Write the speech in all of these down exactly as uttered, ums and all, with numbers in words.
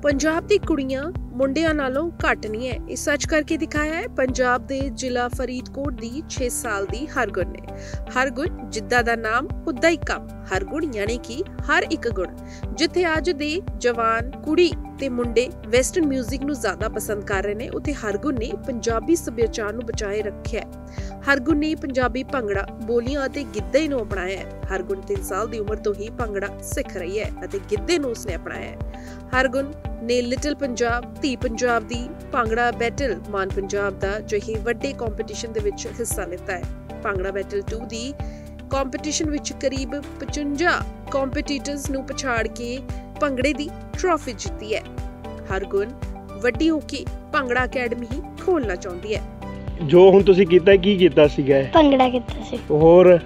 पंजाब दी कुड़ियां मुंडियां नालों घट नहीं है। इस सच करके दिखाया है पंजाब दे जिला फरीदकोट दी छे साल दी हरगुन ने। हरगुन जिद्दा दा नाम उद्दा ही कम, हरगुन यानी कि हर एक गुण। जिथे अज दे जवान कुड़ी ते मुंडे वैसटर्न म्यूजिक नूं ज़्यादा पसंद कर रहे ने, उत्थे हरगुन ने पंजाबी सभ्याचार नूं बचाए रखिया है। हरगुन ने पंजाबी भंगड़ा बोलियां अते गिद्धे नूं अपनाया है। हरगुन तीन साल दी उम्र तो ही भंगड़ा सिख रही है अते गिद्धे नूं उसने अपनाया है। हरगुन ने लिटिल पंजाब, धी पंजाब दी भांगड़ा बैटल, मान पंजाब दा ਜਿਹੇ ਵੱਡੇ ਕੰਪੀਟੀਸ਼ਨ ਦੇ ਵਿੱਚ ਹਿੱਸਾ ਲਿੱਤਾ ਹੈ। ਭਾਂਗੜਾ ਬੈਟਲ टू ਦੀ ਕੰਪੀਟੀਸ਼ਨ ਵਿੱਚ ਕਰੀਬ पचवंजा ਕੰਪੀਟੀਟਰਸ ਨੂੰ ਪਛਾੜ ਕੇ ਭੰਗੜੇ ਦੀ ਟਰਾਫੀ ਜਿੱਤੀ ਹੈ। ਹਰਗੁਨ ਵੱਡੀ ਹੋ ਕੇ ਭੰਗੜਾ ਅਕੈਡਮੀ ਹੀ ਖੋਲਣਾ ਚਾਹੁੰਦੀ ਹੈ। ਜੋ ਹੁਣ ਤੁਸੀਂ ਕੀਤਾ ਕੀ ਕੀਤਾ ਸੀਗਾ? ਭੰਗੜਾ ਕੀਤਾ ਸੀ। ਹੋਰ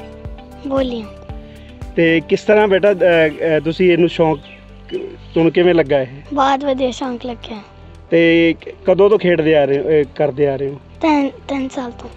ਬੋਲੀਆਂ। ਤੇ ਕਿਸ ਤਰ੍ਹਾਂ ਬੇਟਾ ਤੁਸੀਂ ਇਹਨੂੰ ਸ਼ੌਂਕ ਤੁਹਾਨੂੰ ਕਿਵੇਂ ਲੱਗਾ ਇਹ? ਬਹੁਤ ਵਧੀਆ ਸ਼ੌਂਕ ਲੱਗਿਆ। ਤੇ ਕਦੋਂ ਤੋਂ ਖੇਡਦੇ ਆ ਰਹੇ ਕਰਦੇ ਆ ਰਹੇ ਹੋ? ਤਿੰਨ ਤਿੰਨ ਸਾਲ ਤੋਂ।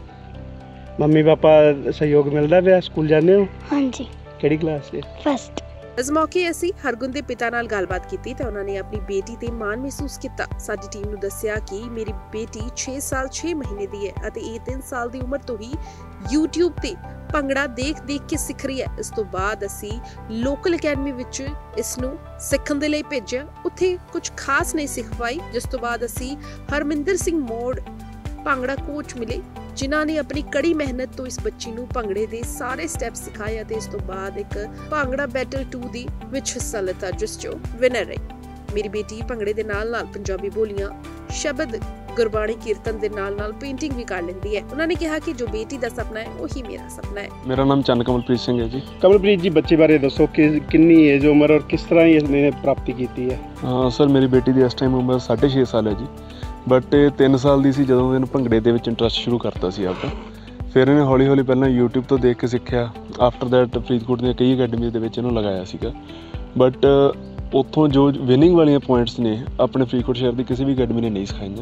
ਮੰਮੀ ਪਾਪਾ ਸਹਿਯੋਗ ਮਿਲਦਾ ਪਿਆ? ਸਕੂਲ ਜਾਂਦੇ ਹੋ? ਹਾਂਜੀ। ਕਿਹੜੀ ਕਲਾਸ 'ਚ? ਫਸਟ। इस मौके ਅਸੀਂ ਹਰਗੁਨ ਦੇ ਪਿਤਾ ਨਾਲ ਗੱਲਬਾਤ ਕੀਤੀ ਤਾਂ ਉਹਨਾਂ ਨੇ ਆਪਣੀ ਬੇਟੀ ਤੇ ਮਾਣ ਮਹਿਸੂਸ ਕੀਤਾ। ਸਾਡੀ ਟੀਮ ਨੂੰ ਦੱਸਿਆ ਕਿ ਮੇਰੀ ਬੇਟੀ ਛੇ ਸਾਲ ਛੇ ਮਹੀਨੇ ਦੀ ਹੈ ਅਤੇ ਇਹ ਤਿੰਨ ਸਾਲ ਦੀ ਉਮਰ ਤੋਂ ਹੀ YouTube ਤੇ ਭੰਗੜਾ ਦੇਖ ਦੇਖ ਕੇ ਸਿੱਖ ਰਹੀ ਹੈ। ਇਸ ਤੋਂ ਬਾਅਦ ਅਸੀਂ ਲੋਕਲ ਅਕੈਡਮੀ ਵਿੱਚ ਇਸ ਨੂੰ ਸਿੱਖਣ ਦੇ ਲਈ ਭੇਜਿਆ। ਉੱਥੇ ਕੁਝ ਖਾਸ ਨਹੀਂ ਸਿੱਖ ਪਾਈ, ਜਿਸ ਤੋਂ ਬਾਅਦ ਅਸੀਂ ਹਰਮਿੰਦਰ ਸਿੰਘ ਮੋੜ ਭੰਗੜਾ ਕੋਚ ਮਿਲੇ, ਜਿਨ੍ਹਾਂ ਨੇ ਆਪਣੀ ਕੜੀ ਮਿਹਨਤ ਤੋਂ ਇਸ ਬੱਚੀ ਨੂੰ ਭੰਗੜੇ ਦੇ ਸਾਰੇ ਸਟੈਪ ਸਿਖਾਏ ਅਤੇ ਇਸ ਤੋਂ ਬਾਅਦ ਇੱਕ ਭੰਗੜਾ ਬੈਟਲ टू ਦੀ ਵਿੱਚ ਹਿੱਸਾ ਲਿੱਤਾ, ਜਿਸ 'ਚੋਂ ਵਿਨਰ ਰਹੀ। ਮੇਰੀ ਬੇਟੀ ਭੰਗੜੇ ਦੇ ਨਾਲ ਨਾਲ ਪੰਜਾਬੀ ਬੋਲੀਆਂ, ਸ਼ਬਦ, ਗੁਰਬਾਣੀ ਕੀਰਤਨ ਦੇ ਨਾਲ ਨਾਲ ਪੇਂਟਿੰਗ ਵੀ ਕਰ ਲੈਂਦੀ ਹੈ। ਉਹਨਾਂ ਨੇ ਕਿਹਾ ਕਿ ਜੋ ਬੇਟੀ ਦਾ ਸੁਪਨਾ ਹੈ ਉਹੀ ਮੇਰਾ ਸੁਪਨਾ ਹੈ। ਮੇਰਾ ਨਾਮ ਚੰਨ ਕਮਲਪ੍ਰੀਤ ਸਿੰਘ ਹੈ ਜੀ। ਕਮਲਪ੍ਰੀਤ ਜੀ, ਬੱਚੇ ਬਾਰੇ ਦੱਸੋ ਕਿ ਕਿੰਨੀ ਏਜ ਉਮਰ ਔਰ ਕਿਸ ਤਰ੍ਹਾਂ ਇਸਨੇ ਪ੍ਰਾਪਤੀ ਕੀਤੀ ਹੈ? ਹਾਂ ਸਰ, ਮੇਰੀ ਬੇਟੀ ਦੀ ਇਸ ਟਾਈਮ ਉਮਰ ਸਾਢੇ ਛੇ ਸਾਲ ਹੈ ਜੀ। ਬਟ ਇਹ ਤਿੰਨ ਸਾਲ ਦੀ ਸੀ ਜਦੋਂ ਇਹਨੂੰ ਭੰਗੜੇ ਦੇ ਵਿੱਚ ਇੰਟਰਸਟ ਸ਼ੁਰੂ ਕਰਤਾ ਸੀ ਆਪਦਾ। ਫਿਰ ਇਹਨੇ ਹੌਲੀ ਹੌਲੀ ਪਹਿਲਾਂ YouTube ਤੋਂ ਦੇਖ ਕੇ ਸਿੱਖਿਆ। ਆਫਟਰ ਦੈਟ ਫਰੀਦਕੋਟ ਦੀਆਂ ਕਈ ਅਕੈਡਮੀਜ਼ ਦੇ ਵਿੱਚ ਇਹਨੂੰ ਲਗਾਇਆ ਸੀਗਾ। ਬਟ ਉੱਥੋਂ ਜੋ ਵਿਨਿੰਗ ਵਾਲੀਆਂ ਪੁਆਇੰਟਸ ਨੇ ਆਪਣੇ ਫਰੀਦਕੋਟ ਸ਼ਹਿਰ ਦੀ ਕਿਸੇ ਵੀ ਅਕੈਡਮੀ ਨੇ ਨਹੀਂ ਸਿਖਾਈਆਂ।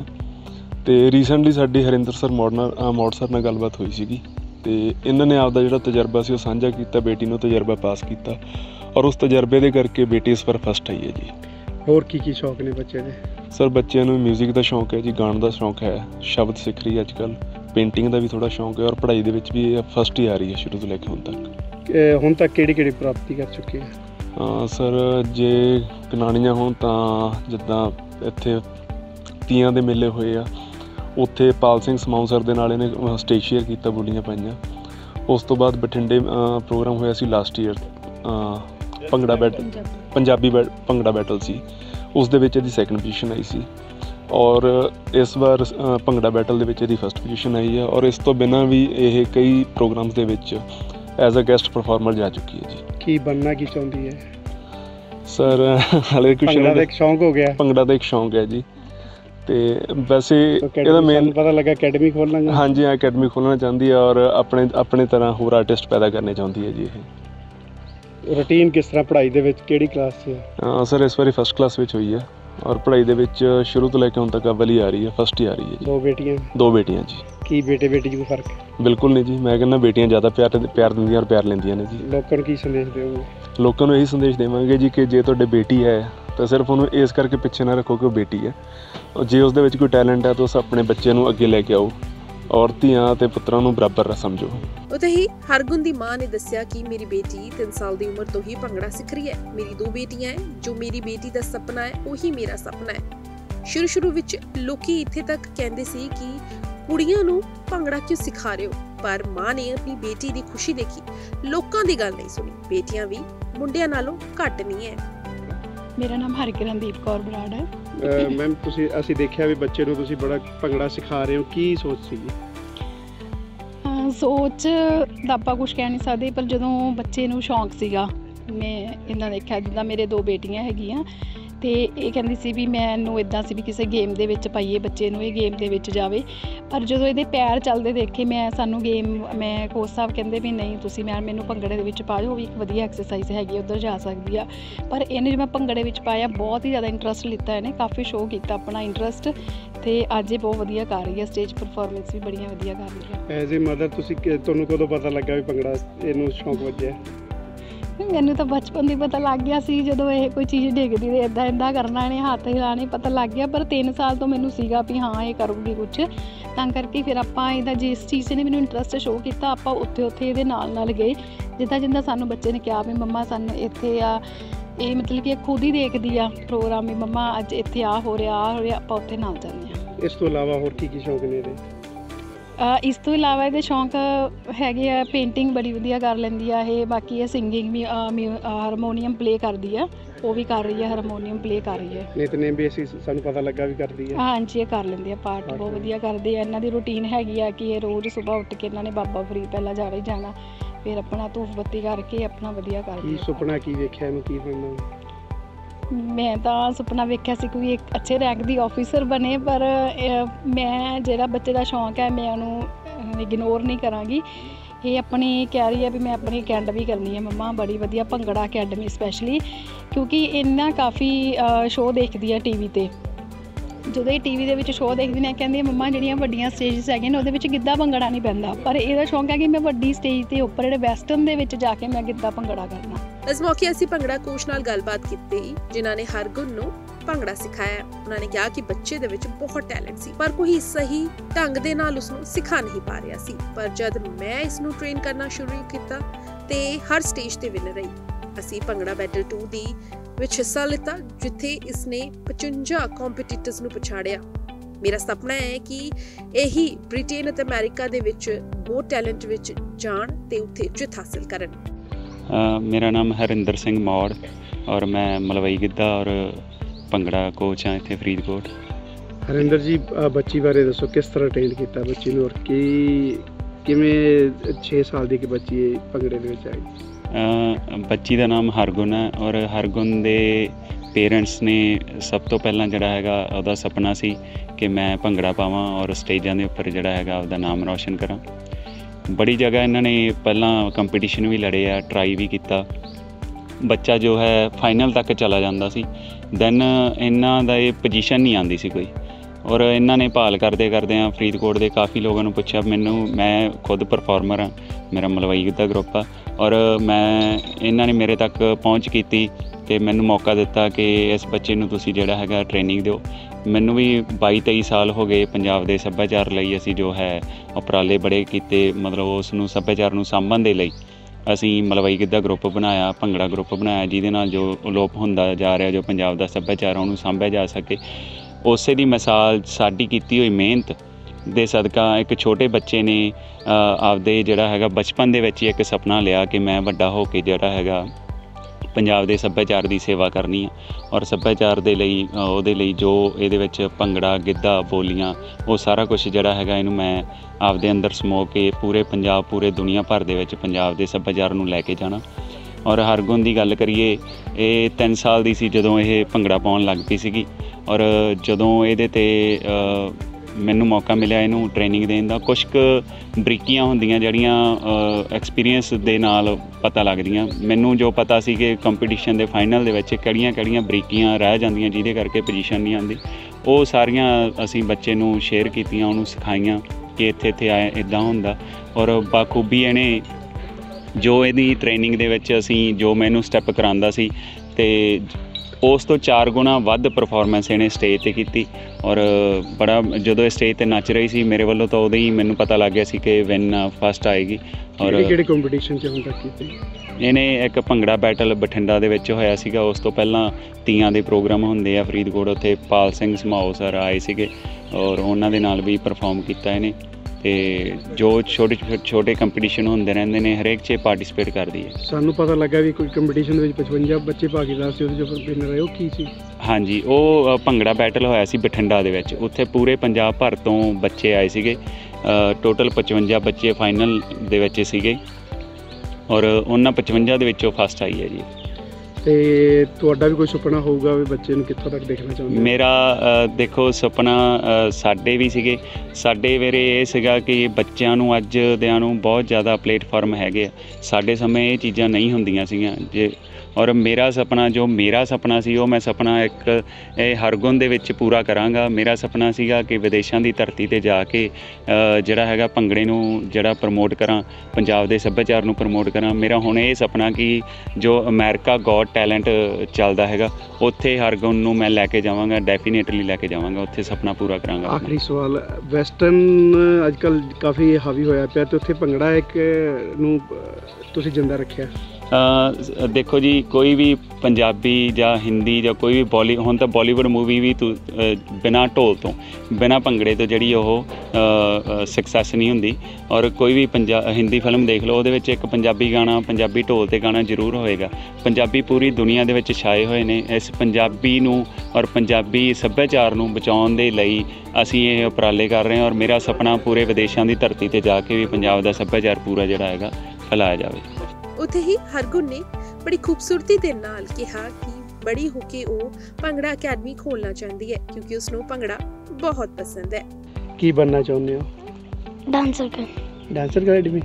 ਅਤੇ ਰੀਸੈਂਟਲੀ ਸਾਡੀ ਹਰਿੰਦਰ ਸਰ ਮੋੜ ਨਾਲ ਮੋੜ ਸਰ ਨਾਲ ਗੱਲਬਾਤ ਹੋਈ ਸੀਗੀ ਅਤੇ ਇਹਨਾਂ ਨੇ ਆਪਦਾ ਜਿਹੜਾ ਤਜਰਬਾ ਸੀ ਉਹ ਸਾਂਝਾ ਕੀਤਾ, ਬੇਟੀ ਨੂੰ ਤਜਰਬਾ ਪਾਸ ਕੀਤਾ ਔਰ ਉਸ ਤਜਰਬੇ ਦੇ ਕਰਕੇ ਬੇਟੀ ਇਸ ਵਾਰ ਫਸਟ ਆਈ ਹੈ ਜੀ। ਹੋਰ ਕੀ ਕੀ ਸ਼ੌਕ ਨੇ ਬੱਚੇ ਦੇ? ਸਰ ਬੱਚਿਆਂ ਨੂੰ ਮਿਊਜ਼ਿਕ ਦਾ ਸ਼ੌਂਕ ਹੈ ਜੀ, ਗਾਣ ਦਾ ਸ਼ੌਂਕ ਹੈ, ਸ਼ਬਦ ਸਿੱਖ ਰਹੀ ਹੈ ਅੱਜ ਕੱਲ੍ਹ, ਪੇਂਟਿੰਗ ਦਾ ਵੀ ਥੋੜ੍ਹਾ ਸ਼ੌਂਕ ਹੈ ਔਰ ਪੜ੍ਹਾਈ ਦੇ ਵਿੱਚ ਵੀ ਇਹ ਫਸਟ ਹੀ ਆ ਰਹੀ ਹੈ ਸ਼ੁਰੂ ਤੋਂ ਲੈ ਕੇ ਹੁਣ ਤੱਕ। ਹੁਣ ਤੱਕ ਕਿਹੜੀ ਕਿਹੜੀ ਪ੍ਰਾਪਤੀ ਕਰ ਚੁੱਕੀ ਹੈ? ਸਰ ਜੇ ਕਨਾਣੀਆਂ ਹੋਣ ਤਾਂ ਜਿੱਦਾਂ ਇੱਥੇ ਤੀਆਂ ਦੇ ਮੇਲੇ ਹੋਏ ਆ, ਉੱਥੇ ਪਾਲ ਸਿੰਘ ਸਮਾਉ ਸਰ ਦੇ ਨਾਲ ਇਹਨੇ ਸਟੇਜ ਸ਼ੇਅਰ ਕੀਤਾ, ਬੋਲੀਆਂ ਪਾਈਆਂ। ਉਸ ਤੋਂ ਬਾਅਦ ਬਠਿੰਡੇ ਪ੍ਰੋਗਰਾਮ ਹੋਇਆ ਸੀ last year, Bhangra battle Punjabi ਬੈ ਭੰਗੜਾ ਬੈਟਲ ਸੀ, ਉਸ ਦੇ ਵਿੱਚ ਇਹਦੀ ਸੈਕਿੰਡ ਪੋਜੀਸ਼ਨ ਆਈ ਸੀ ਔਰ ਇਸ ਵਾਰ ਭੰਗੜਾ ਬੈਟਲ ਦੇ ਵਿੱਚ ਇਹਦੀ ਫਸਟ ਪੋਜੀਸ਼ਨ ਆਈ ਹੈ ਔਰ ਇਸ ਤੋਂ ਬਿਨਾਂ ਵੀ ਇਹ ਕਈ ਪ੍ਰੋਗਰਾਮਸ ਦੇ ਵਿੱਚ ਐਜ਼ ਅ ਗੈਸਟ ਪਰਫਾਰਮਰ ਜਾ ਚੁੱਕੀ ਹੈ ਜੀ। ਕੀ ਬਣਨਾ ਕੀ ਚਾਹੁੰਦੀ ਹੈ ਸਰ? ਹਾਲੇ ਕੁਛ ਭੰਗੜਾ ਦਾ ਇੱਕ ਸ਼ੌਂਕ ਹੋ ਗਿਆ। ਭੰਗੜਾ ਦਾ ਇੱਕ ਸ਼ੌਂਕ ਹੈ ਜੀ। ਅਤੇ ਵੈਸੇ ਇਹਦਾ ਮੇਨ ਪਤਾ ਲੱਗਾ ਅਕੈਡਮੀ ਖੋਲ੍ਹਣਾ। ਹਾਂਜੀ, ਅਕੈਡਮੀ ਖੋਲ੍ਹਣਾ ਚਾਹੁੰਦੀ ਹੈ ਔਰ ਆਪਣੇ ਆਪਣੇ ਤਰ੍ਹਾਂ ਹੋਰ ਆਰਟਿਸਟ ਪੈਦਾ ਕਰਨੇ ਚਾਹੁੰਦੀ ਹੈ ਜੀ। ਇਹ ਰੂਟੀਨ ਕਿਸ ਤਰ੍ਹਾਂ ਪੜ੍ਹਾਈ ਦੇ ਵਿੱਚ ਕਿਹੜੀ ਕਲਾਸ 'ਚ? ਸਰ ਇਸ ਵਾਰੀ ਫਸਟ ਕਲਾਸ ਵਿੱਚ ਹੋਈ ਹੈ ਔਰ ਪੜ੍ਹਾਈ ਦੇ ਵਿੱਚ ਸ਼ੁਰੂ ਤੋਂ ਲੈ ਕੇ ਹੁਣ ਤੱਕ ਅਵਲ ਹੀ ਆ ਰਹੀ ਹੈ, ਫਸਟ ਹੀ ਆ ਰਹੀ ਹੈ ਜੀ। ਦੋ ਬੇਟੀਆਂ? ਦੋ ਬੇਟੀਆਂ ਜੀ। ਕੀ ਬੇਟੇ ਬੇਟੀ 'ਚ ਕੋਈ ਫਰਕ? ਬਿਲਕੁਲ ਨਹੀਂ ਜੀ, ਮੈਂ ਕਹਿੰਦਾ ਬੇਟੀਆਂ ਜ਼ਿਆਦਾ ਪਿਆਰ ਪਿਆਰ ਦਿੰਦੀਆਂ ਔਰ ਪਿਆਰ ਲੈਂਦੀਆਂ ਨੇ ਜੀ। ਲੋਕਾਂ ਨੂੰ ਕੀ ਸੰਦੇਸ਼ ਦਿਓਗੇ? ਲੋਕਾਂ ਨੂੰ ਇਹੀ ਸੰਦੇਸ਼ ਦੇਵਾਂਗੇ ਜੀ ਕਿ ਜੇ ਤੁਹਾਡੇ ਬੇਟੀ ਹੈ ਤਾਂ ਸਿਰਫ ਉਹਨੂੰ ਇਸ ਕਰਕੇ ਪਿੱਛੇ ਨਾ ਰੱਖੋ ਕਿ ਉਹ ਬੇਟੀ ਹੈ। ਜੇ ਉਸਦੇ ਵਿੱਚ ਕੋਈ ਟੈਲੈਂਟ ਹੈ ਤਾਂ ਉਸ ਆਪਣੇ ਬੱਚੇ ਨੂੰ ਅੱਗੇ ਲੈ ਕੇ ਆਓ ਔਰ ਧੀਆਂ ਤੇ ਪੁੱਤਰਾਂ ਨੂੰ ਬਰਾਬਰ ਸਮਝੋ। ਉੱਥੇ ਹੀ ਹਰਗੁਨ ਦੀ ਮਾਂ ਨੇ ਦੱਸਿਆ ਕਿ ਮੇਰੀ ਬੇਟੀ ਤਿੰਨ ਸਾਲ ਦੀ ਉਮਰ ਤੋਂ ਹੀ ਭੰਗੜਾ ਸਿੱਖ ਰਹੀ ਹੈ। ਮੇਰੀ ਦੋ ਬੇਟੀਆਂ ਹੈ, ਜੋ ਮੇਰੀ ਬੇਟੀ ਦਾ ਸੁਪਨਾ ਹੈ ਉਹੀ ਮੇਰਾ ਸੁਪਨਾ ਹੈ। ਸ਼ੁਰੂ ਸ਼ੁਰੂ ਵਿੱਚ ਲੋਕੀ ਇੱਥੇ ਤੱਕ ਕਹਿੰਦੇ ਸੀ ਕਿ ਕੁੜੀਆਂ ਨੂੰ ਭੰਗੜਾ ਕਿਉਂ ਸਿਖਾ ਰਹੇ ਹੋ, ਪਰ ਮਾਂ ਨੇ ਆਪਣੀ ਬੇਟੀ ਦੀ ਖੁਸ਼ੀ ਦੇਖੀ, ਲੋਕਾਂ ਦੀ ਗੱਲ ਨਹੀਂ ਸੁਣੀ। ਬੇਟੀਆਂ ਵੀ ਮੁੰਡਿਆਂ ਨਾਲੋਂ ਘੱਟ ਨਹੀਂ ਹੈ। ਮੇਰਾ ਨਾਮ ਹਰਕਿਰਨਦੀਪ ਕੌਰ ਬਰਾੜ ਹੈ। ਮੈਮ ਤੁਸੀਂ ਅਸੀਂ ਦੇਖਿਆ ਵੀ ਬੱਚੇ ਨੂੰ ਤੁਸੀਂ ਬੜਾ ਭੰਗੜਾ ਸਿਖਾ ਰਹੇ ਹੋ, ਕੀ ਸੋਚ ਸੀਗੀ? ਸੋਚ ਦਾ ਆਪਾਂ ਕੁਛ ਕਹਿ ਨਹੀਂ ਸਕਦੇ, ਪਰ ਜਦੋਂ ਬੱਚੇ ਨੂੰ ਸ਼ੌਂਕ ਸੀਗਾ, ਮੈਂ ਇਹਨਾਂ ਦੇਖਿਆ ਜਿੱਦਾਂ ਮੇਰੇ ਦੋ ਬੇਟੀਆਂ ਹੈਗੀਆਂ ਅਤੇ ਇਹ ਕਹਿੰਦੀ ਸੀ ਵੀ ਮੈਨੂੰ ਇੱਦਾਂ ਸੀ ਵੀ ਕਿਸੇ ਗੇਮ ਦੇ ਵਿੱਚ ਪਾਈਏ ਬੱਚੇ ਨੂੰ, ਇਹ ਗੇਮ ਦੇ ਵਿੱਚ ਜਾਵੇ। ਪਰ ਜਦੋਂ ਇਹਦੇ ਪੈਰ ਚੱਲਦੇ ਦੇਖੇ ਮੈਂ, ਸਾਨੂੰ ਗੇਮ ਮੈਂ ਕੋਚ ਸਾਹਿਬ ਕਹਿੰਦੇ ਵੀ ਨਹੀਂ ਤੁਸੀਂ ਮੈਂ ਮੈਨੂੰ ਭੰਗੜੇ ਦੇ ਵਿੱਚ ਪਾ ਜਾਓ, ਵੀ ਇੱਕ ਵਧੀਆ ਐਕਸਰਸਾਈਜ਼ ਹੈਗੀ, ਉੱਧਰ ਜਾ ਸਕਦੀ ਆ। ਪਰ ਇਹਨੇ ਜਿਵੇਂ ਭੰਗੜੇ ਵਿੱਚ ਪਾਇਆ, ਬਹੁਤ ਹੀ ਜ਼ਿਆਦਾ ਇੰਟਰਸਟ ਲਿੱਤਾ ਇਹਨੇ, ਕਾਫੀ ਸ਼ੋਅ ਕੀਤਾ ਆਪਣਾ ਇੰਟਰਸਟ ਅਤੇ ਅੱਜ ਇਹ ਬਹੁਤ ਵਧੀਆ ਕਰ ਰਹੀ ਹੈ, ਸਟੇਜ ਪਰਫੋਰਮੈਂਸ ਵੀ ਬੜੀਆਂ ਵਧੀਆ ਕਰ ਰਹੀ ਹੈ। ਐਜ਼ ਏ ਮਦਰ ਤੁਸੀਂ ਤੁਹਾਨੂੰ ਕਦੋਂ ਪਤਾ ਲੱਗਾ ਵੀ ਭੰਗੜਾ ਇਹਨੂੰ ਸ਼ੌਂਕ ਵੱਜਿਆ? ਮੈਨੂੰ ਤਾਂ ਬਚਪਨ ਦੀ ਪਤਾ ਲੱਗ ਗਿਆ ਸੀ, ਜਦੋਂ ਇਹ ਕੋਈ ਚੀਜ਼ ਡਿੱਗਦੀ ਤੇ ਇੱਦਾਂ ਇੱਦਾਂ ਕਰਨਾ, ਇਹਨੇ ਹੱਥ ਹਿਲਾਣੇ, ਪਤਾ ਲੱਗ ਗਿਆ। ਪਰ ਤਿੰਨ ਸਾਲ ਤੋਂ ਮੈਨੂੰ ਸੀਗਾ ਵੀ ਹਾਂ ਇਹ ਕਰੂਗੀ ਕੁਛ, ਤਾਂ ਕਰਕੇ ਫਿਰ ਆਪਾਂ ਇਹਦਾ ਜਿਸ ਚੀਜ਼ 'ਚ ਨੇ ਮੈਨੂੰ ਇੰਟਰਸਟ ਸ਼ੋਅ ਕੀਤਾ, ਆਪਾਂ ਉੱਥੇ ਉੱਥੇ ਇਹਦੇ ਨਾਲ ਨਾਲ ਗਏ। ਜਿੱਦਾਂ ਜਿੱਦਾਂ ਸਾਨੂੰ ਬੱਚੇ ਨੇ ਕਿਹਾ ਵੀ ਮੰਮਾ ਸਾਨੂੰ ਇੱਥੇ ਆ, ਇਹ ਮਤਲਬ ਕਿ ਖੁਦ ਹੀ ਦੇਖਦੀ ਆ ਪ੍ਰੋਗਰਾਮ ਵੀ ਮੰਮਾ ਅੱਜ ਇੱਥੇ ਆ ਹੋ ਰਿਹਾ ਆ ਹੋ ਰਿਹਾ, ਆਪਾਂ ਉੱਥੇ ਨਾਲ ਜਾਂਦੇ ਹਾਂ। ਇਸ ਤੋਂ ਇਲਾਵਾ ਹੋਰ ਕੀ ਕੀ ਸ਼ੌਂਕ ਨੇ ਇਹਦੇ? ਇਸ ਤੋਂ ਇਲਾਵਾ ਇਹਦੇ ਸ਼ੌਂਕ ਹੈਗੇ ਆ, ਪੇਂਟਿੰਗ ਬੜੀ ਵਧੀਆ ਕਰ ਲੈਂਦੀ ਆ ਇਹ, ਬਾਕੀ ਇਹ ਸਿੰਗਿੰਗ ਵੀ, ਹਾਰਮੋਨੀਅਮ ਪਲੇ ਕਰਦੀ ਆ, ਉਹ ਵੀ ਕਰ ਰਹੀ ਹੈ, ਹਾਰਮੋਨੀਅਮ ਪਲੇ ਕਰ ਰਹੀ ਹੈ। ਨਿਤਨੇਮ ਵੀ ਅਸੀਂ ਸਾਨੂੰ ਪਤਾ ਲੱਗਾ ਵੀ ਕਰਦੀ ਹੈ। ਹਾਂਜੀ, ਇਹ ਕਰ ਲੈਂਦੀ ਆ, ਪਾਠ ਬਹੁਤ ਵਧੀਆ ਕਰਦੇ ਆ। ਇਹਨਾਂ ਦੀ ਰੂਟੀਨ ਹੈਗੀ ਆ ਕਿ ਇਹ ਰੋਜ਼ ਸੁਬਾਹ ਉੱਠ ਕੇ ਇਹਨਾਂ ਨੇ ਬਾਬਾ ਫਰੀਦ ਪਹਿਲਾਂ ਜਾਣਾ ਹੀ ਜਾਣਾ, ਫਿਰ ਆਪਣਾ ਧੂਫ ਬੱਤੀ ਕਰਕੇ ਆਪਣਾ ਵਧੀਆ ਕਰਦੇ। ਕੀ ਸੁਪਨਾ ਕੀ ਵੇਖਿਆ ਇਹਨੂੰ, ਕੀ ਬਣਨਾ? ਮੈਂ ਤਾਂ ਸੁਪਨਾ ਵੇਖਿਆ ਸੀ ਕੋਈ ਇੱਕ ਅੱਛੇ ਰੈਂਕ ਦੀ ਆਫਿਸਰ ਬਣੇ, ਪਰ ਮੈਂ ਜਿਹੜਾ ਬੱਚੇ ਦਾ ਸ਼ੌਂਕ ਹੈ ਮੈਂ ਉਹਨੂੰ ਇਗਨੋਰ ਨਹੀਂ ਕਰਾਂਗੀ। ਇਹ ਆਪਣੀ ਕਹਿ ਰਹੀ ਹੈ ਵੀ ਮੈਂ ਆਪਣੀ ਅਕੈਡਮੀ ਕਰਨੀ ਹੈ ਮੰਮਾ, ਬੜੀ ਵਧੀਆ ਭੰਗੜਾ ਅਕੈਡਮੀ ਸਪੈਸ਼ਲੀ, ਕਿਉਂਕਿ ਇਹਨਾਂ ਕਾਫੀ ਸ਼ੋਅ ਦੇਖਦੀ ਆ ਟੀ ਵੀ 'ਤੇ। ਜਦੋਂ ਇਹ ਟੀ ਵੀ ਦੇ ਵਿੱਚ ਸ਼ੋਅ ਦੇਖਦੀ ਨੇ ਕਹਿੰਦੀ ਮੰਮਾ ਜਿਹੜੀਆਂ ਵੱਡੀਆਂ ਸਟੇਜਸ ਹੈਗੀਆਂ ਨੇ ਉਹਦੇ ਵਿੱਚ ਗਿੱਧਾ ਭੰਗੜਾ ਨਹੀਂ ਪੈਂਦਾ, ਪਰ ਇਹਦਾ ਸ਼ੌਂਕ ਹੈ ਕਿ ਮੈਂ ਵੱਡੀ ਸਟੇਜ 'ਤੇ ਉੱਪਰ ਜਿਹੜੇ ਵੈਸਟਰਨ ਦੇ ਵਿੱਚ ਜਾ ਕੇ ਮੈਂ ਗਿੱਧਾ ਭੰਗੜਾ ਕਰਨਾ। ਇਸ ਮੌਕੇ ਅਸੀਂ ਭੰਗੜਾ ਕੋਚ ਨਾਲ ਗੱਲਬਾਤ ਕੀਤੀ, ਜਿਨ੍ਹਾਂ ਨੇ ਹਰਗੁਣ ਨੂੰ ਭੰਗੜਾ ਸਿਖਾਇਆ। ਉਹਨਾਂ ਨੇ ਕਿਹਾ ਕਿ ਬੱਚੇ ਦੇ ਵਿੱਚ ਬਹੁਤ ਟੈਲੈਂਟ ਸੀ, ਪਰ ਕੋਈ ਸਹੀ ਢੰਗ ਦੇ ਨਾਲ ਉਸ ਨੂੰ ਸਿਖਾ ਨਹੀਂ ਪਾ ਰਿਹਾ ਸੀ। ਪਰ ਜਦ ਮੈਂ ਇਸ ਨੂੰ ਟ੍ਰੇਨ ਕਰਨਾ ਸ਼ੁਰੂ ਕੀਤਾ ਤੇ ਹਰ ਸਟੇਜ ਤੇ ਵਿਨਰ ਰਹੀ। ਅਸੀਂ ਭੰਗੜਾ ਬੈਟਲ ਦੋ ਦੀ ਵਿੱਚ ਹਿੱਸਾ ਲਿੱਤਾ, ਜਿੱਥੇ ਇਸਨੇ ਪਚਵੰਜਾ ਕੰਪੀਟੀਟਰਸ ਨੂੰ ਪਛਾੜਿਆ। ਮੇਰਾ ਸੁਪਨਾ ਹੈ ਕਿ ਇਹੀ ਬ੍ਰਿਟੇਨ ਅਤੇ ਅਮਰੀਕਾ ਦੇ ਵਿੱਚ ਬਹੁਤ ਟੈਲੈਂਟ ਵਿੱਚ ਜਾਣ ਤੇ ਉੱਥੇ ਜਿੱਤ ਹਾਸਲ ਕਰਨ। ਮੇਰਾ ਨਾਮ ਹਰਿੰਦਰ ਸਿੰਘ ਮੌੜ ਔਰ ਮੈਂ ਮਲਵਈ ਗਿੱਧਾ ਔਰ ਭੰਗੜਾ ਕੋਚ ਹਾਂ ਇੱਥੇ ਫਰੀਦਕੋਟ। ਹਰਿੰਦਰ ਜੀ, ਬੱਚੀ ਬਾਰੇ ਦੱਸੋ, ਕਿਸ ਤਰ੍ਹਾਂ ਟ੍ਰੇਨ ਕੀਤਾ ਬੱਚੀ ਨੂੰ, ਔਰ ਕੀ ਕਿਵੇਂ ਛੇ ਸਾਲ ਦੀ ਕਿ ਬੱਚੀ ਭੰਗੜੇ ਦੇ ਵਿੱਚ ਆਈ? ਬੱਚੀ ਦਾ ਨਾਮ ਹਰਗੁਣ ਹੈ ਔਰ ਹਰਗੁਣ ਦੇ ਪੇਰੈਂਟਸ ਨੇ ਸਭ ਤੋਂ ਪਹਿਲਾਂ ਜਿਹੜਾ ਹੈਗਾ ਉਹਦਾ ਸੁਪਨਾ ਸੀ ਕਿ ਮੈਂ ਭੰਗੜਾ ਪਾਵਾਂ ਔਰ ਸਟੇਜਾਂ ਦੇ ਉੱਪਰ ਜਿਹੜਾ ਹੈਗਾ ਉਹਦਾ ਨਾਮ ਰੌਸ਼ਨ ਕਰਾਂ। ਬੜੀ ਜਗ੍ਹਾ ਇਹਨਾਂ ਨੇ ਪਹਿਲਾਂ ਕੰਪੀਟੀਸ਼ਨ ਵੀ ਲੜੇ ਆ, ਟਰਾਈ ਵੀ ਕੀਤਾ। ਬੱਚਾ ਜੋ ਹੈ ਫਾਈਨਲ ਤੱਕ ਚਲਾ ਜਾਂਦਾ ਸੀ, ਦੈਨ ਇਹਨਾਂ ਦਾ ਇਹ ਪੋਜੀਸ਼ਨ ਨਹੀਂ ਆਉਂਦੀ ਸੀ ਕੋਈ, ਔਰ ਇਹਨਾਂ ਨੇ ਭਾਲ ਕਰਦੇ ਕਰਦੇ ਆ ਫਰੀਦਕੋਟ ਦੇ ਕਾਫੀ ਲੋਕਾਂ ਨੂੰ ਪੁੱਛਿਆ। ਮੈਨੂੰ, ਮੈਂ ਖੁਦ ਪਰਫਾਰਮਰ ਹਾਂ, ਮੇਰਾ ਮਲਵਈ ਗਿੱਧਾ ਗਰੁੱਪ ਆ, ਔਰ ਮੈਂ ਇਹਨਾਂ ਨੇ ਮੇਰੇ ਤੱਕ ਪਹੁੰਚ ਕੀਤੀ ਅਤੇ ਮੈਨੂੰ ਮੌਕਾ ਦਿੱਤਾ ਕਿ ਇਸ ਬੱਚੇ ਨੂੰ ਤੁਸੀਂ ਜਿਹੜਾ ਹੈਗਾ ਟ੍ਰੇਨਿੰਗ ਦਿਓ। ਮੈਨੂੰ ਵੀ ਬਾਈ ਤੇਈ ਸਾਲ ਹੋ ਗਏ ਪੰਜਾਬ ਦੇ ਸੱਭਿਆਚਾਰ ਲਈ ਅਸੀਂ ਜੋ ਹੈ ਉਪਰਾਲੇ ਬੜੇ ਕੀਤੇ, ਮਤਲਬ ਉਸ ਨੂੰ ਸੱਭਿਆਚਾਰ ਨੂੰ ਸਾਂਭਣ ਦੇ ਲਈ ਅਸੀਂ ਮਲਵਈ ਗਿੱਧਾ ਗਰੁੱਪ ਬਣਾਇਆ, ਭੰਗੜਾ ਗਰੁੱਪ ਬਣਾਇਆ, ਜਿਹਦੇ ਨਾਲ ਜੋ ਅਲੋਪ ਹੁੰਦਾ ਜਾ ਰਿਹਾ ਜੋ ਪੰਜਾਬ ਦਾ ਸੱਭਿਆਚਾਰ ਉਹਨੂੰ ਸਾਂਭਿਆ ਜਾ ਸਕੇ। ਉਸੇ ਦੀ ਮਿਸਾਲ ਸਾਡੀ ਕੀਤੀ ਹੋਈ ਮਿਹਨਤ ਦੇ ਸਦਕਾ ਇੱਕ ਛੋਟੇ ਬੱਚੇ ਨੇ ਆਪਦੇ ਜਿਹੜਾ ਹੈਗਾ ਬਚਪਨ ਦੇ ਵਿੱਚ ਹੀ ਇੱਕ ਸੁਪਨਾ ਲਿਆ ਕਿ ਮੈਂ ਵੱਡਾ ਹੋ ਕੇ ਜਿਹੜਾ ਹੈਗਾ ਪੰਜਾਬ ਦੇ ਸੱਭਿਆਚਾਰ ਦੀ ਸੇਵਾ ਕਰਨੀ ਆ, ਔਰ ਸੱਭਿਆਚਾਰ ਦੇ ਲਈ ਉਹਦੇ ਲਈ ਜੋ ਇਹਦੇ ਵਿੱਚ ਭੰਗੜਾ, ਗਿੱਧਾ, ਬੋਲੀਆਂ, ਉਹ ਸਾਰਾ ਕੁਛ ਜਿਹੜਾ ਹੈਗਾ ਇਹਨੂੰ ਮੈਂ ਆਪਦੇ ਅੰਦਰ ਸਮੋ ਕੇ ਪੂਰੇ ਪੰਜਾਬ, ਪੂਰੇ ਦੁਨੀਆ ਭਰ ਦੇ ਵਿੱਚ ਪੰਜਾਬ ਦੇ ਸੱਭਿਆਚਾਰ ਨੂੰ ਲੈ ਕੇ ਜਾਣਾ। ਔਰ ਹਰਗੁਣ ਦੀ ਗੱਲ ਕਰੀਏ, ਇਹ ਤਿੰਨ ਸਾਲ ਦੀ ਸੀ ਜਦੋਂ ਇਹ ਭੰਗੜਾ ਪਾਉਣ ਲੱਗ ਪਈ ਸੀਗੀ, ਔਰ ਜਦੋਂ ਇਹਦੇ 'ਤੇ ਮੈਨੂੰ ਮੌਕਾ ਮਿਲਿਆ ਇਹਨੂੰ ਟ੍ਰੇਨਿੰਗ ਦੇਣ ਦਾ, ਕੁਛ ਕੁ ਬਰੀਕੀਆਂ ਹੁੰਦੀਆਂ ਜਿਹੜੀਆਂ ਐਕਸਪੀਰੀਅੰਸ ਦੇ ਨਾਲ ਪਤਾ ਲੱਗਦੀਆਂ। ਮੈਨੂੰ ਜੋ ਪਤਾ ਸੀ ਕਿ ਕੰਪੀਟੀਸ਼ਨ ਦੇ ਫਾਈਨਲ ਦੇ ਵਿੱਚ ਕਿਹੜੀਆਂ ਕਿਹੜੀਆਂ ਬਰੀਕੀਆਂ ਰਹਿ ਜਾਂਦੀਆਂ ਜਿਹਦੇ ਕਰਕੇ ਪੋਜੀਸ਼ਨ ਨਹੀਂ ਆਉਂਦੀ, ਉਹ ਸਾਰੀਆਂ ਅਸੀਂ ਬੱਚੇ ਨੂੰ ਸ਼ੇਅਰ ਕੀਤੀਆਂ, ਉਹਨੂੰ ਸਿਖਾਈਆਂ ਕਿ ਇੱਥੇ ਇੱਥੇ ਆਏ ਇੱਦਾਂ ਹੁੰਦਾ। ਔਰ ਬਾਖੂਬੀ ਇਹਨੇ ਜੋ ਇਹਦੀ ਟ੍ਰੇਨਿੰਗ ਦੇ ਵਿੱਚ ਅਸੀਂ ਜੋ ਮੈਨੂੰ ਸਟੈਪ ਕਰਾਉਂਦਾ ਸੀ ਅਤੇ ਉਸ ਤੋਂ ਚਾਰ ਗੁਣਾ ਵੱਧ ਪਰਫੋਰਮੈਂਸ ਇਹਨੇ ਸਟੇਜ 'ਤੇ ਕੀਤੀ। ਔਰ ਬੜਾ ਜਦੋਂ ਇਹ ਸਟੇਜ 'ਤੇ ਨੱਚ ਰਹੀ ਸੀ, ਮੇਰੇ ਵੱਲੋਂ ਤਾਂ ਉਦੋਂ ਹੀ ਮੈਨੂੰ ਪਤਾ ਲੱਗ ਗਿਆ ਸੀ ਕਿ ਵਿਨ ਫਸਟ ਆਏਗੀ। ਔਰ ਕਿਹੜੇ ਕੰਪੀਟੀਸ਼ਨ 'ਚ ਹੁਣ ਤੱਕ ਕੀਤੀ? ਇਹਨੇ ਇੱਕ ਭੰਗੜਾ ਬੈਟਲ ਬਠਿੰਡਾ ਦੇ ਵਿੱਚ ਹੋਇਆ ਸੀਗਾ, ਉਸ ਤੋਂ ਪਹਿਲਾਂ ਤੀਆਂ ਦੇ ਪ੍ਰੋਗਰਾਮ ਹੁੰਦੇ ਆ ਫਰੀਦਕੋਟ, ਉੱਥੇ ਪਾਲ ਸਿੰਘ ਸਮਾਓ ਸਰ ਆਏ ਸੀਗੇ ਔਰ ਉਹਨਾਂ ਦੇ ਨਾਲ ਵੀ ਪਰਫੋਰਮ ਕੀਤਾ ਇਹਨੇ। ਅਤੇ ਜੋ ਛੋਟੇ ਛੋਟੇ ਕੰਪੀਟੀਸ਼ਨ ਹੁੰਦੇ ਰਹਿੰਦੇ ਨੇ, ਹਰੇਕ 'ਚ ਪਾਰਟੀਸਪੇਟ ਕਰਦੀ ਹੈ। ਸਾਨੂੰ ਪਤਾ ਲੱਗਾ ਵੀ ਕੋਈ ਕੰਪੀਟੀਸ਼ਨ ਦੇ ਵਿੱਚ ਪਚਵੰਜਾ ਬੱਚੇ ਭਾਗੀਦਾਰ ਸੀ, ਉਹਦੇ 'ਚ ਵਿਨਰ ਰਹੇ, ਉਹ ਕੀ ਸੀ? ਹਾਂਜੀ, ਉਹ ਭੰਗੜਾ ਬੈਟਲ ਹੋਇਆ ਸੀ ਬਠਿੰਡਾ ਦੇ ਵਿੱਚ, ਉੱਥੇ ਪੂਰੇ ਪੰਜਾਬ ਭਰ ਤੋਂ ਬੱਚੇ ਆਏ ਸੀਗੇ, ਟੋਟਲ ਪਚਵੰਜਾ ਬੱਚੇ ਫਾਈਨਲ ਦੇ ਵਿੱਚ ਸੀਗੇ ਔਰ ਉਹਨਾਂ ਪਚਵੰਜਾ ਦੇ ਵਿੱਚੋਂ ਫਸਟ ਆਈ ਹੈ ਜੀ। ਅਤੇ ਤੁਹਾਡਾ ਵੀ ਕੋਈ ਸੁਪਨਾ ਹੋਊਗਾ ਵੀ ਬੱਚੇ ਨੂੰ ਕਿੱਥੋਂ ਤੱਕ ਦੇਖਣਾ ਚਾਹੁੰਦੇ? ਮੇਰਾ ਦੇਖੋ ਸੁਪਨਾ ਸਾਡੇ ਵੀ ਸੀਗੇ, ਸਾਡੇ ਵੇਰੇ ਇਹ ਸੀਗਾ ਕਿ ਬੱਚਿਆਂ ਨੂੰ ਅੱਜ ਦਿਆਂ ਨੂੰ ਬਹੁਤ ਜ਼ਿਆਦਾ ਪਲੇਟਫਾਰਮ ਹੈਗੇ ਆ। ਸਾਡੇ ਸਮੇਂ ਇਹ ਚੀਜ਼ਾਂ ਨਹੀਂ ਹੁੰਦੀਆਂ ਸੀਗੀਆਂ, ਜੇ ਔਰ ਮੇਰਾ ਸੁਪਨਾ ਜੋ ਮੇਰਾ ਸੁਪਨਾ ਸੀ ਉਹ ਮੈਂ ਸੁਪਨਾ ਇੱਕ ਇਹ ਹਰਗੁਣ ਦੇ ਵਿੱਚ ਪੂਰਾ ਕਰਾਂਗਾ। ਮੇਰਾ ਸੁਪਨਾ ਸੀਗਾ ਕਿ ਵਿਦੇਸ਼ਾਂ ਦੀ ਧਰਤੀ 'ਤੇ ਜਾ ਕੇ ਅ, ਜਿਹੜਾ ਹੈਗਾ ਭੰਗੜੇ ਨੂੰ ਜਿਹੜਾ ਪ੍ਰਮੋਟ ਕਰਾਂ, ਪੰਜਾਬ ਦੇ ਸੱਭਿਆਚਾਰ ਨੂੰ ਪ੍ਰਮੋਟ ਕਰਾਂ। ਮੇਰਾ ਹੁਣ ਇਹ ਸੁਪਨਾ ਕਿ ਜੋ ਅਮਰੀਕਾ ਗੋਟ ਟੈਲੈਂਟ ਚੱਲਦਾ ਹੈਗਾ ਉੱਥੇ ਹਰਗੁਣ ਨੂੰ ਮੈਂ ਲੈ ਕੇ ਜਾਵਾਂਗਾ, ਡੈਫੀਨੇਟਲੀ ਲੈ ਕੇ ਜਾਵਾਂਗਾ, ਉੱਥੇ ਸੁਪਨਾ ਪੂਰਾ ਕਰਾਂਗਾ। ਆਖਰੀ ਸਵਾਲ, ਵੈਸਟਰਨ ਅੱਜ ਕੱਲ੍ਹ ਕਾਫੀ ਹਾਵੀ ਹੋਇਆ ਪਿਆ ਤੇ ਉੱਥੇ ਭੰਗੜਾ ਇੱਕ ਨੂੰ ਤੁਸੀਂ ਜਿੰਦਾ ਰੱਖਿਆ। ਅ, ਦੇਖੋ ਜੀ, ਕੋਈ ਵੀ ਪੰਜਾਬੀ ਜਾਂ ਹਿੰਦੀ ਜਾਂ ਕੋਈ ਵੀ ਬੋਲੀ ਹੁਣ ਤਾਂ ਬਾਲੀਵੁੱਡ ਮੂਵੀ ਵੀ ਤੂੰ ਬਿਨਾਂ ਢੋਲ ਤੋਂ ਬਿਨਾਂ ਭੰਗੜੇ ਤੋਂ ਜਿਹੜੀ ਉਹ ਸਕਸੈਸ ਨਹੀਂ ਹੁੰਦੀ। ਔਰ ਕੋਈ ਵੀ ਪੰਜਾ ਹਿੰਦੀ ਫਿਲਮ ਦੇਖ ਲਓ, ਉਹਦੇ ਵਿੱਚ ਇੱਕ ਪੰਜਾਬੀ ਗਾਣਾ, ਪੰਜਾਬੀ ਢੋਲ 'ਤੇ ਗਾਣਾ ਜ਼ਰੂਰ ਹੋਏਗਾ। ਪੰਜਾਬੀ ਪੂਰੀ ਦੁਨੀਆ ਦੇ ਵਿੱਚ ਛਾਏ ਹੋਏ ਨੇ। ਇਸ ਪੰਜਾਬੀ ਨੂੰ ਔਰ ਪੰਜਾਬੀ ਸੱਭਿਆਚਾਰ ਨੂੰ ਬਚਾਉਣ ਦੇ ਲਈ ਅਸੀਂ ਇਹ ਉਪਰਾਲੇ ਕਰ ਰਹੇ ਹਾਂ। ਔਰ ਮੇਰਾ ਸੁਪਨਾ ਪੂਰੇ ਵਿਦੇਸ਼ਾਂ ਦੀ ਧਰਤੀ 'ਤੇ ਜਾ ਕੇ ਵੀ ਪੰਜਾਬ ਦਾ ਸੱਭਿਆਚਾਰ ਪੂਰਾ ਜਿਹੜਾ ਹੈਗਾ ਫੈਲਾਇਆ ਜਾਵੇ। ਉੱਥੇ ਹੀ ਹਰਗੁਣ ਨੇ ਬੜੀ ਖੂਬਸੂਰਤੀ ਦੇ ਨਾਲ ਕਿਹਾ ਕਿ ਬੜੀ ਹੋ ਕੇ ਉਹ ਭੰਗੜਾ ਅਕੈਡਮੀ ਖੋਲ੍ਹਣਾ ਚਾਹੁੰਦੀ ਹੈ ਕਿਉਂਕਿ ਉਸਨੂੰ ਭੰਗੜਾ ਬਹੁਤ ਪਸੰਦ ਹੈ। ਕੀ ਬਣਨਾ ਚਾਹੁੰਦੇ ਹੋ? डांसर का डांसर अकेडमी।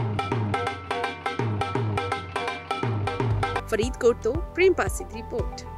ਫਰੀਦਕੋਟ ਤੋਂ ਪ੍ਰੇਮ ਪਾਸੀ ਦੀ ਰਿਪੋਰਟ।